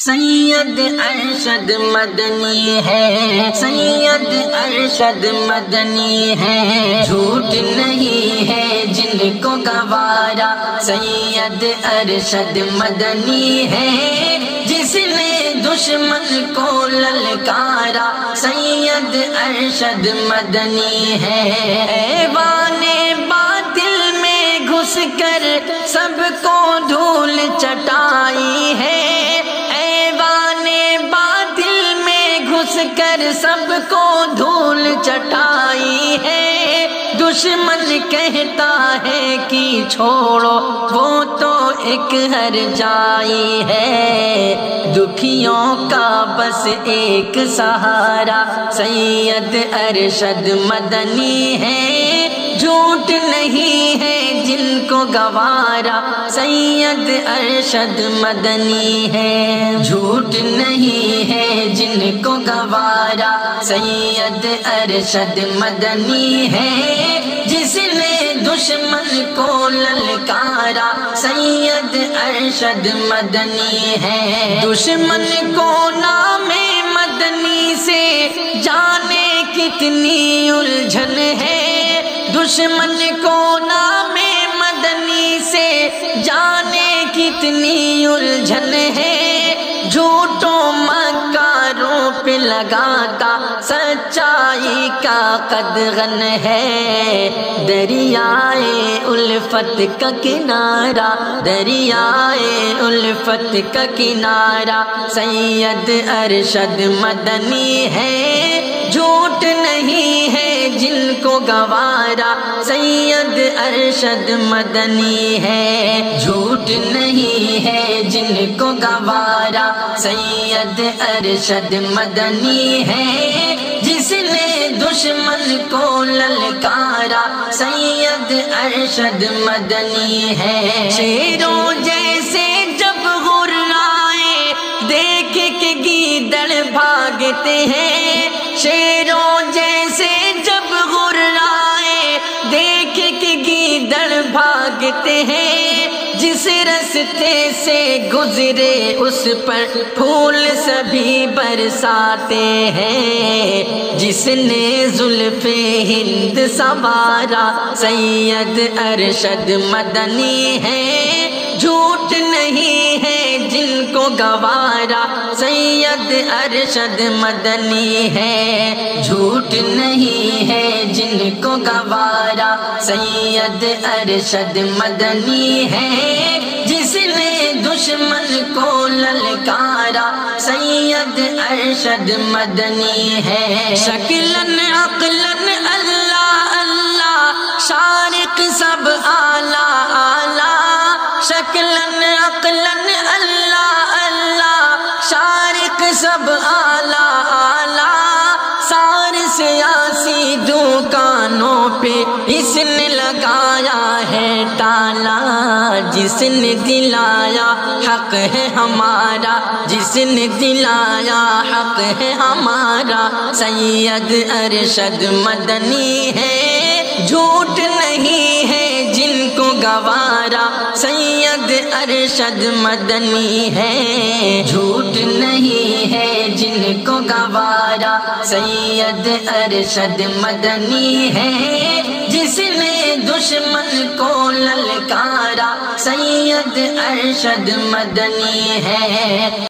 سید ارشد مدنی ہے، سید ارشد مدنی ہے، جھوٹ نہیں ہے جن کو گوارا۔ سید ارشد مدنی ہے جس نے دشمن کو للکارا۔ سید ارشد مدنی ہے، ایوان باطل میں گھس کر سب کو دھول چٹائی ہے۔ کر سب کو دھول چٹائی ہے۔ دشمن کہتا ہے کہ چھوڑو وہ تو ایک ہر جائی ہے، دکھیوں کا بس ایک سہارا۔ سید ارشد مدنی ہے، جھوٹ نہیں ہے جن کو گوارا۔ سید ارشد مدنی ہے، جھوٹ نہیں ہے جن کو گوارا۔ سید ارشد مدنی ہے جس نے دشمن کو للکارا۔ سید ارشد مدنی ہے، دشمن کو نام مدنی سے جانے کتنی الجھن ہے۔ دشمن کو نام مدنی سے جانے کتنی الجھن ہے۔ جھوٹوں مکاروں پہ لگاتا سچائی کا قدغن ہے۔ دریائے الفت کا کنارہ، دریائے الفت کا کنارہ۔ سید ارشد مدنی ہے، جھوٹ نہیں ہے جن کو گوارا۔ سید ارشد مدنی ہے، جھوٹ نہیں ہے جن کو گوارا۔ سید ارشد مدنی ہے جس نے دشمن کو للکارا۔ سید ارشد مدنی ہے، شیروں جیسے جب غرائے دیکھ کے گیدڑ بھاگتے ہیں۔ شیروں جیسے جب غرائے دیکھ کے گیدڑ بھاگتے ہیں۔ جس رستے سے گزرے اس پر پھول سبھی برساتے ہیں۔ جس نے زلف ہند سنوارا۔ سید ارشد مدنی ہے، جھوٹ نہیں ہے جن کو گوارا۔ سید ارشد مدنی ہے، جھوٹ نہیں ہے جن کو گوارا۔ سید ارشد مدنی ہے جس نے دشمن کو للکارا۔ سید ارشد مدنی ہے، شکلن عقلن اللہ اللہ، شارق سب اعلیٰ اعلیٰ۔ شکلن عقلن اللہ اللہ، شارق سب اعلیٰ اعلیٰ۔ سارے سیاسی دکانوں پہ اس نے لگایا ہے تالا۔ جس نے دلایا حق ہے ہمارا، جس نے دلایا حق ہے ہمارا۔ سید ارشد مدنی ہے، جھوٹ نہیں ہے جن کو گوارا۔ سید ارشد مدنی ہے، جھوٹ نہیں ہے جن کو گوارا۔ سید ارشد مدنی ہے جس نے دشمن کو للکارا۔ سید ارشد مدنی ہے۔